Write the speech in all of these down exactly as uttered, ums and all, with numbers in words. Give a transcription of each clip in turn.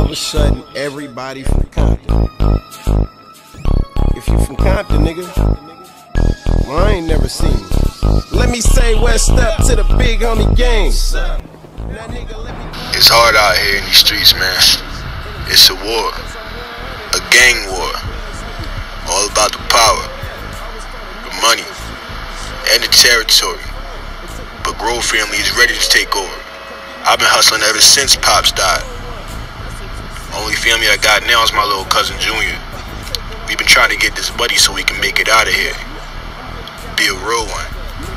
of a sudden, everybody from Compton. If you from Compton, nigga, well, I ain't never seen you. Let me say west up to the big homie gang. It's hard out here in these streets, man. It's a war. A gang war. All about the power, the money, and the territory. But Grove family is ready to take over. I've been hustling ever since Pops died. Only family I got now is my little cousin Junior. We've been trying to get this buddy so we can make it out of here. Be a real one.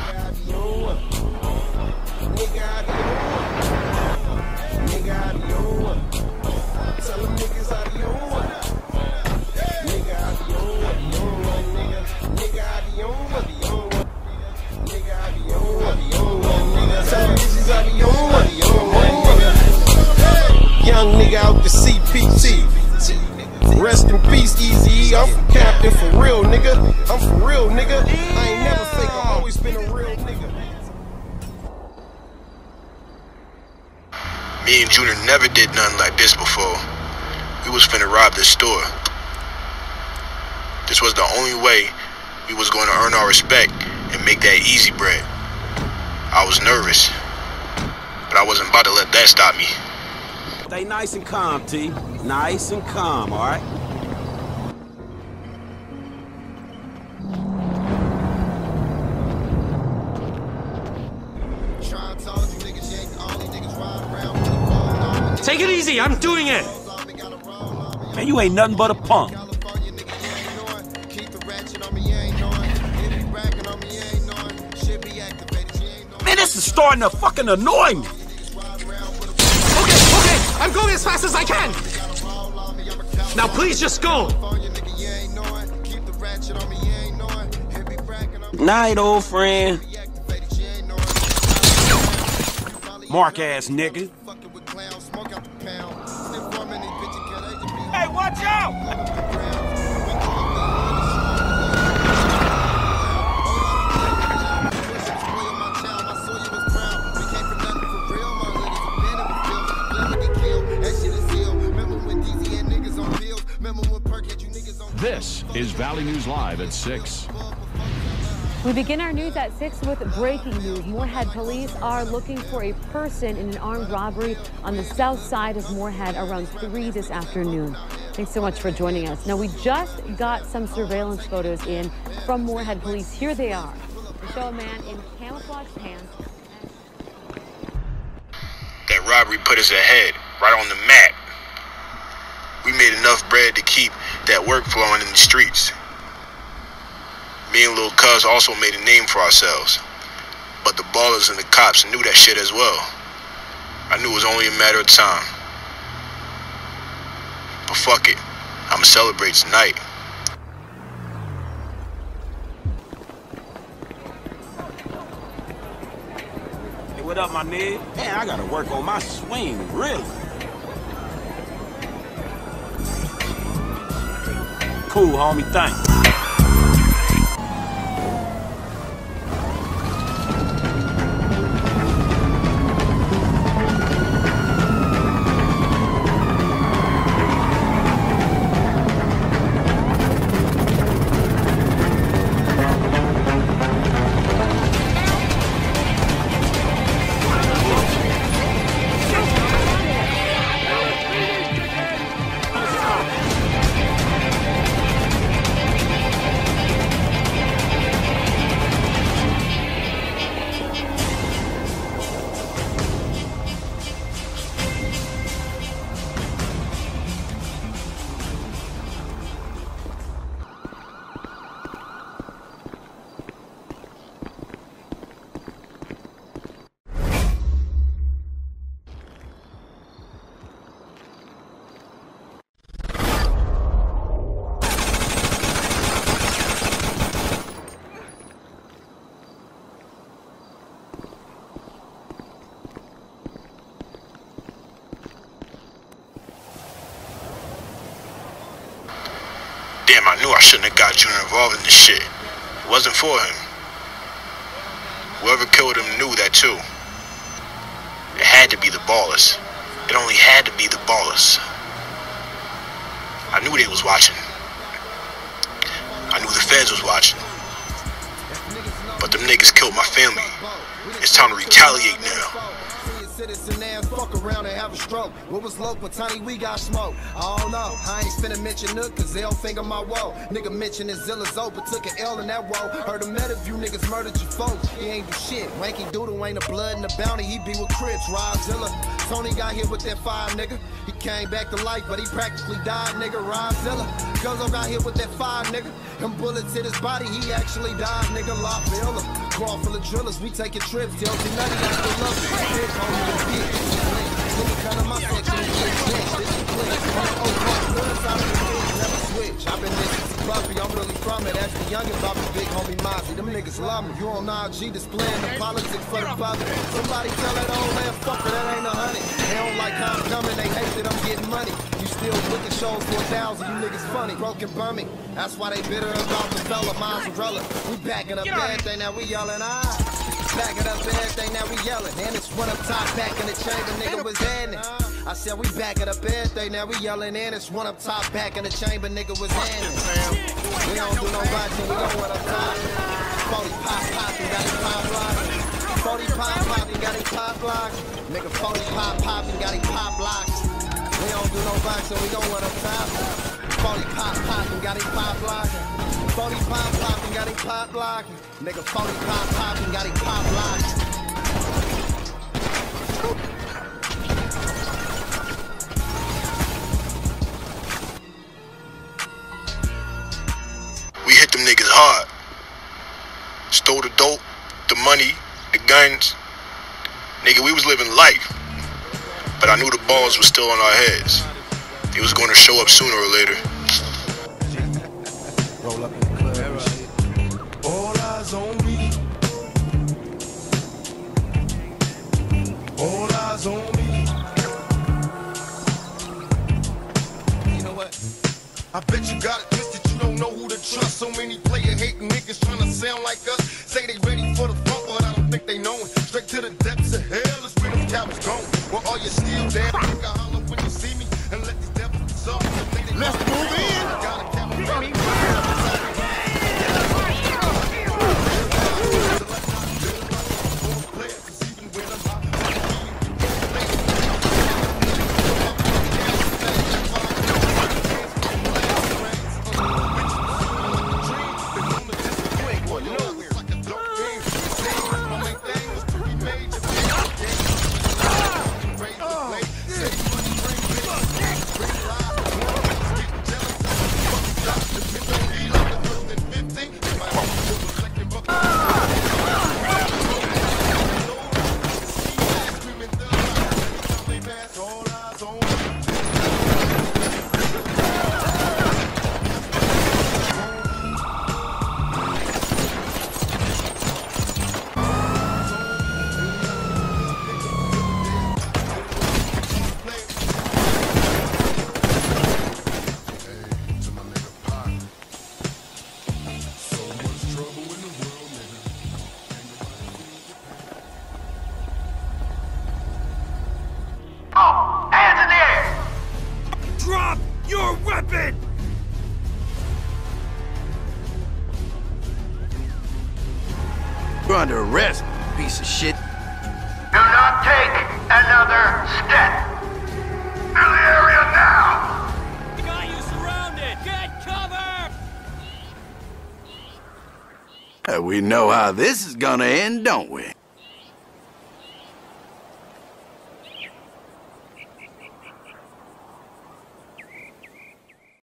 Young nigga out the C P T. Rest in peace, Easy. I'm from Compton for real, nigga. I'm for real, nigga. I ain't never fake. I've always been a real nigga. Me and Junior never did nothing like this before. We was finna rob this store. This was the only way we was going to earn our respect and make that easy bread. I was nervous, but I wasn't about to let that stop me. Stay nice and calm, T. Nice and calm, all right? Take it easy, I'm doing it! Man, you ain't nothing but a punk. Man, this is starting to fucking annoy me. I'm going as fast as I can! Now please just go! Night, old friend. Mark ass nigga. Hey, watch out! This is Valley News Live at six. We begin our news at six with breaking news. Moorhead police are looking for a person in an armed robbery on the south side of Moorhead around three this afternoon. Thanks so much for joining us. Now, we just got some surveillance photos in from Moorhead police. Here they are. They show a man in camouflage pants. That robbery put us ahead, right on the map. We made enough bread to keep that work flowing in the streets. Me and Lil Cuz also made a name for ourselves. But the ballers and the cops knew that shit as well. I knew it was only a matter of time. But fuck it, I'ma celebrate tonight. Hey, what up, my nigga? Man, I gotta work on my swing, really. Cool, homie, thanks. Damn, I knew I shouldn't have got Junior involved in this shit. It wasn't for him. Whoever killed him knew that too. It had to be the ballers. It only had to be the ballers. I knew they was watching. I knew the feds was watching. But them niggas killed my family. It's time to retaliate now. Citizen ass fuck around and have a stroke. What was local, Tony, we got smoke. I don't know, I ain't finna mention Nook, cause they'll finger my woe. Nigga mentioned his Zilla's open, took an L in that woe. Heard him met a few niggas murdered your folks. He ain't do shit. Wanky Doodle ain't a blood in the bounty, he be with Crips. Rob Zilla. Tony got hit with that fire, nigga. He came back to life, but he practically died, nigga. Rob Zilla. Gozo got hit with that fire, nigga. Them bullets hit his body, he actually died, nigga. La Villa. Car full of drillers, we taking trips. Tell you nothing, I still love it. Big homie, the bitch. Let me cut on my section and get rich. This is quick. Oh, fuck, good side of the bitch, never switch. I've been listening to Buffy, I'm really from it. That's the youngin' about the big homie Mozzie. Them niggas love me. You on I G displaying the politics for the public. Somebody tell that old man fucker that ain't a honey. They don't like how I'm coming, they hate that I'm getting money. You still looking shows for a thousand, you niggas funny. Broken bummy. That's why they bitter about the fella, mozzarella. We backing up everything, now we yelling, ah. Backing up everything, now we yelling. And it's one up top, back in the chamber, nigga was in it. I said we backing up everything, now we yelling. And it's one up top, back in the chamber, nigga was in it. We don't do no watching, we know what up top. forty pop poppin', got it pop lockin'. forty pop poppin', got it pop lockin'. Nigga forty pop poppin', got it pop lockin'. We don't do no boxing, we know what up top. forty pop poppin', got it pop lockin'. forty pop poppin', got it pop lockin'. Nigga forty pop poppin', got it pop lockin'. We hit them niggas hard. Stole the dope, the money, the guns. Nigga, we was living life. But I knew the balls were still on our heads. They was gonna show up sooner or later. Roll up in the club. All eyes on me. All eyes on me. You know what? I bet you got it twisted, you don't know who to trust. So many player hating niggas trying to sound like us. Say they ready for the front, but I don't think they know it. Straight to the depths of hell is where them cowards going. Well, all you still down, nigga, holler when you see me. And let these devils dissolve. Let's move in. Gotta count me. You're under arrest, piece of shit. Do not take another step. To the area now! We got you surrounded! Get cover! Uh, we know how this is gonna end, don't we?